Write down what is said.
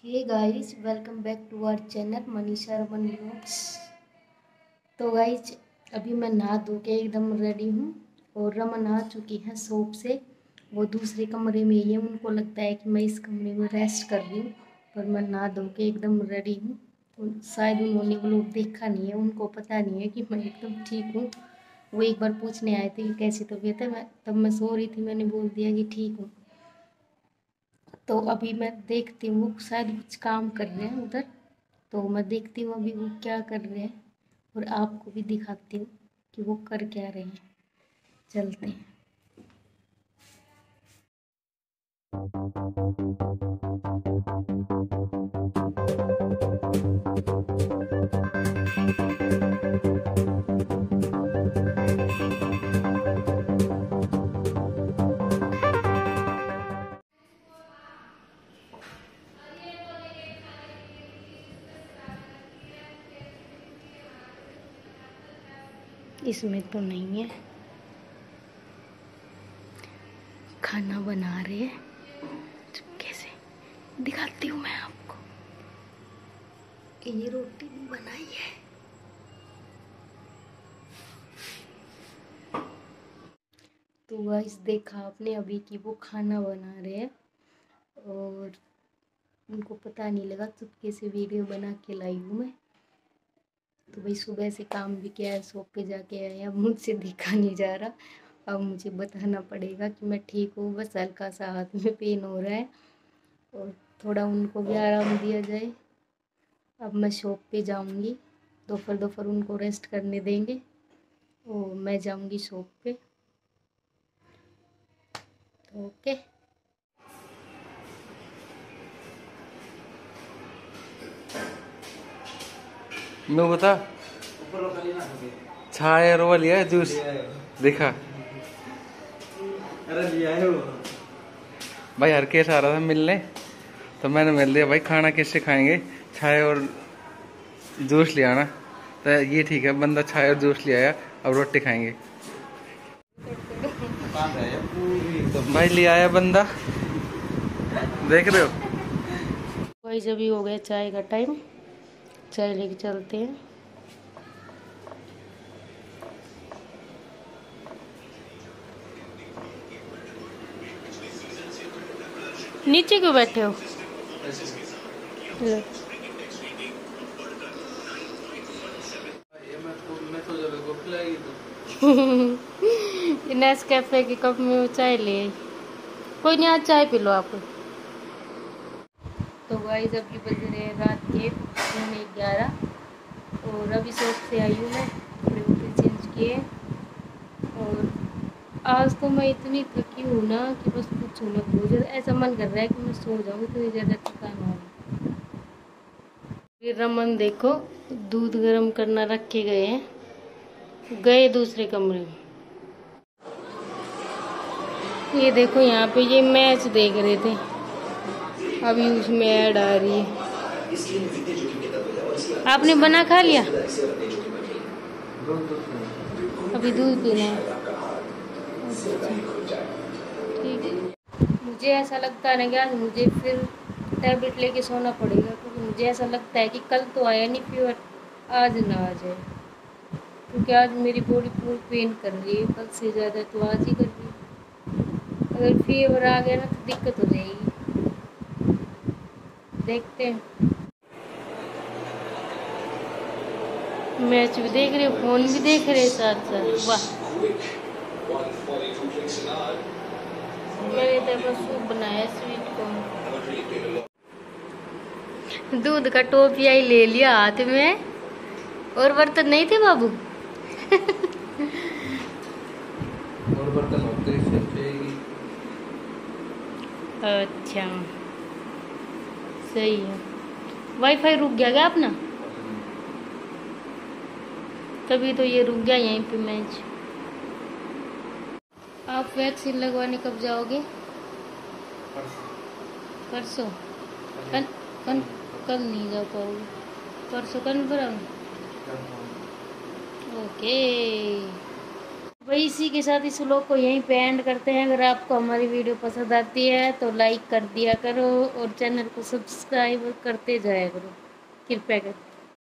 Hey guys, welcome back to our channel Manisha Raman vlogs. तो guys, अभी मैं नहा धो के एकदम रेडी हूँ और रमन आ चुकी हैं शॉप से। वो दूसरे कमरे में ही है, उनको लगता है कि मैं इस कमरे में रेस्ट कर रही हूँ, पर मैं नहा धो के एकदम रेडी हूँ। तो शायद उन्होंने व्लॉग देखा नहीं है, उनको पता नहीं है कि मैं एकदम ठीक हूँ। वो एक बार पूछने आए थे कि कैसी तबीयत है, मैं सो रही थी, मैंने बोल दिया कि ठीक हूँ। तो अभी मैं देखती हूँ, वो शायद कुछ काम कर रहे हैं उधर, तो मैं देखती हूँ अभी वो क्या कर रहे हैं और आपको भी दिखाती हूँ कि वो कर क्या रहे हैं। चलते हैं। इसमें तो नहीं है, खाना बना रहे हैं, चुपके से दिखाती हूँ मैं आपको। ये रोटी भी बनाई है। तो गाइस, देखा आपने अभी कि वो खाना बना रहे हैं और उनको पता नहीं लगा, चुपके से वीडियो बना के लाई हूँ मैं। तो भाई सुबह से काम भी किया है, शॉप पे जाके आए, अब मुझसे देखा नहीं जा रहा। अब मुझे बताना पड़ेगा कि मैं ठीक हूँ, बस हल्का सा हाथ में पेन हो रहा है और थोड़ा उनको भी आराम दिया जाए। अब मैं शॉप पे जाऊँगी, दोपहर उनको रेस्ट करने देंगे और मैं जाऊँगी शॉप पे। तो ओके। मैं बता छाया और लिया है जूस देखा। अरे लिया है वो भाई हर केस आ रहा था मिलने, तो मैंने मिल लिया। भाई खाना किससे खाएंगे, छाया और जूस ले आना। तो ये ठीक है, बंदा छाया और जूस ले आया, अब रोटी खाएंगे। तो भाई ले आया बंदा, देख रहे हो। भाई जब ही हो गया चाय का टाइम, चाय लेके चलते हैं। नीचे क्यों बैठे हो? नेस्कैफे के कप में वो चाय ले आई। कोई नहीं, आज चाय पी लो आप। तो गाइस, अभी बज रहे हैं रात के 11 और अभी शॉप से आई हूँ मैं, कपड़े वपड़े चेंज किए। और आज तो मैं इतनी थकी हूँ ना कि बस कुछ मत पूछो, ऐसा मन कर रहा है कि मैं सो जाऊँ, इतनी ज़्यादा थकान हो रही। फिर रमन देखो, दूध गर्म करना रख के गए हैं, गए दूसरे कमरे में। ये देखो यहाँ पे ये मैच देख रहे थे, अभी उसमें ऐड आ रही है। आपने बना खा लिया? अभी दूध पीना है। ठीक। मुझे ऐसा लगता है ना कि आज मुझे फिर टैबलेट लेके सोना पड़ेगा, क्योंकि मुझे ऐसा लगता है कि कल तो आया नहीं फीवर, आज ना आ जाए, क्योंकि आज मेरी बॉडी पूरी पेन कर रही है, कल से ज़्यादा तो आज ही कर रही है। अगर फीवर आ गया ना तो दिक्कत हो जाएगी। देखते हैं। मैच भी देख रहे, फोन भी देख रहे साथ साथ। वाह, मैंने तो बस सूप बनाया स्वीट कॉर्न। दूध का टोपिया ही ले लिया हाथ में, और बर्तन नहीं थे बाबू। और बर्तन होते हैं। अच्छा, सही है। वाईफाई रुक गया क्या अपना? तभी तो ये रुक गया यहीं पे मैच। आप वैक्सीन लगवाने कब जाओगे? परसों? कल नहीं जा पाओगे, परसों कन्फर्म? ओके। वही इसी के साथ इस व्लॉग को यहीं पे एंड करते हैं। अगर आपको हमारी वीडियो पसंद आती है तो लाइक कर दिया करो और चैनल को सब्सक्राइब करते जाया करो कृपया कर।